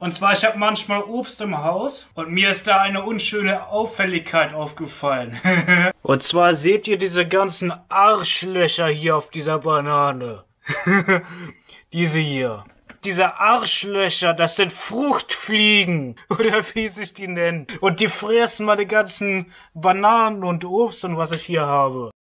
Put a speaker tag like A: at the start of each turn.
A: Und zwar, ich habe manchmal Obst im Haus und mir ist da eine unschöne Auffälligkeit aufgefallen. Und zwar seht ihr diese ganzen Arschlöcher hier auf dieser Banane. Diese hier. Diese Arschlöcher, das sind Fruchtfliegen. Oder wie sich die nennen. Und die fressen meine ganzen Bananen und Obst und was ich hier habe.